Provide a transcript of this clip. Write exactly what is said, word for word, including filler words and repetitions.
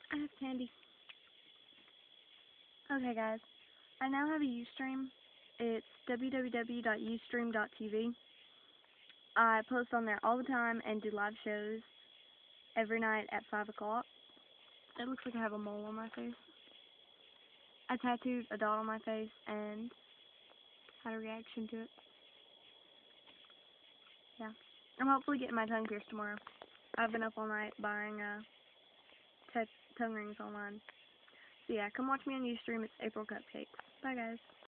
I have candy. Okay, guys. I now have a Ustream. It's w w w dot ustream dot t v. I post on there all the time and do live shows every night at five o'clock. It looks like I have a mole on my face. I tattooed a dot on my face and had a reaction to it. Yeah. I'm hopefully getting my tongue pierced tomorrow. I've been up all night buying uh, t tongue rings online. So yeah, come watch me on Ustream. It's April Cupcakes. Bye, guys.